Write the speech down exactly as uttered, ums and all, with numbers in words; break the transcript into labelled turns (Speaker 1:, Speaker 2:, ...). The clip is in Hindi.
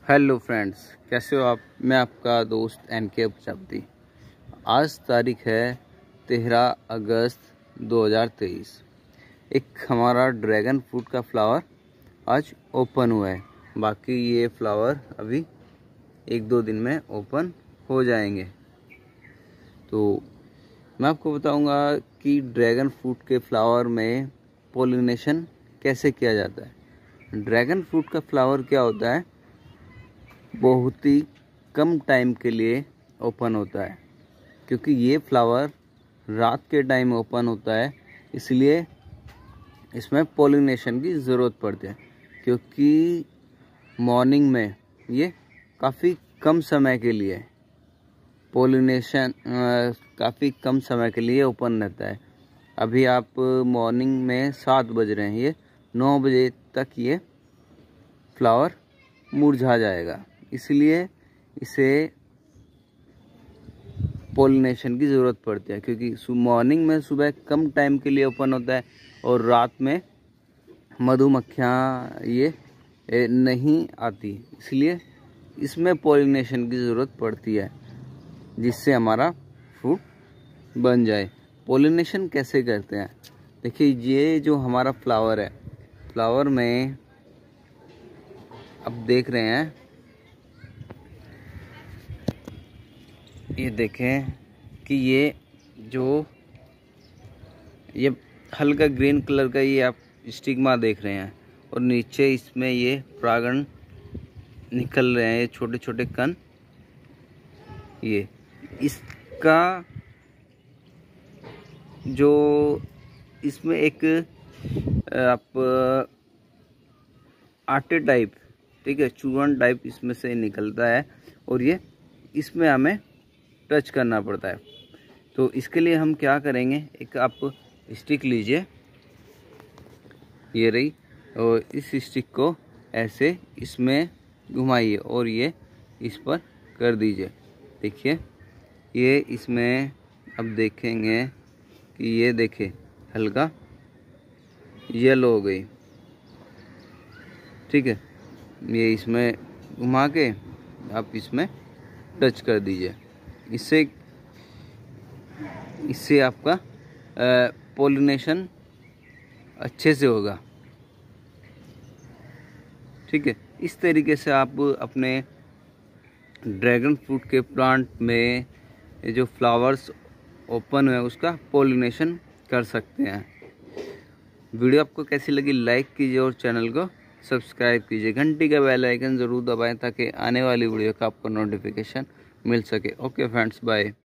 Speaker 1: हेलो फ्रेंड्स, कैसे हो आप। मैं आपका दोस्त एन के प्रजापति। आज तारीख है तेरह अगस्त दो हज़ार तेईस। एक हमारा ड्रैगन फ्रूट का फ्लावर आज ओपन हुआ है। बाकी ये फ्लावर अभी एक दो दिन में ओपन हो जाएंगे। तो मैं आपको बताऊंगा कि ड्रैगन फ्रूट के फ्लावर में पॉलिनेशन कैसे किया जाता है। ड्रैगन फ्रूट का फ्लावर क्या होता है, बहुत ही कम टाइम के लिए ओपन होता है, क्योंकि ये फ्लावर रात के टाइम ओपन होता है। इसलिए इसमें पॉलिनेशन की ज़रूरत पड़ती है, क्योंकि मॉर्निंग में ये काफ़ी कम समय के लिए पॉलिनेशन काफ़ी कम समय के लिए ओपन रहता है। अभी आप मॉर्निंग में सात बज रहे हैं, ये नौ बजे तक ये फ्लावर मुरझा जाएगा। इसलिए इसे पॉलिनेशन की ज़रूरत पड़ती है, क्योंकि मॉर्निंग में सुबह कम टाइम के लिए ओपन होता है और रात में मधुमक्खियाँ ये नहीं आती। इसलिए इसमें पॉलिनेशन की ज़रूरत पड़ती है, जिससे हमारा फ्रूट बन जाए। पॉलिनेशन कैसे करते हैं, देखिए ये जो हमारा फ्लावर है, फ्लावर में अब देख रहे हैं, ये देखें कि ये जो ये हल्का ग्रीन कलर का ये आप स्टिग्मा देख रहे हैं, और नीचे इसमें ये परागण निकल रहे हैं, ये छोटे छोटे कण। ये इसका जो इसमें एक आप आटे टाइप, ठीक है, चूर्ण टाइप इसमें से निकलता है, और ये इसमें हमें टच करना पड़ता है। तो इसके लिए हम क्या करेंगे, एक आप स्टिक लीजिए, ये रही, और इस स्टिक को ऐसे इसमें घुमाइए और ये इस पर कर दीजिए। देखिए ये इसमें अब देखेंगे कि ये देखे हल्का येलो हो गई, ठीक है। ये इसमें घुमा के आप इसमें टच कर दीजिए। इससे इससे आपका पॉलिनेशन अच्छे से होगा, ठीक है। इस तरीके से आप अपने ड्रैगन फ्रूट के प्लांट में जो फ्लावर्स ओपन हुए उसका पॉलिनेशन कर सकते हैं। वीडियो आपको कैसी लगी लाइक कीजिए और चैनल को सब्सक्राइब कीजिए। घंटी का बेल आइकन ज़रूर दबाएं ताकि आने वाली वीडियो का आपको नोटिफिकेशन मिल सके। Okay friends, bye.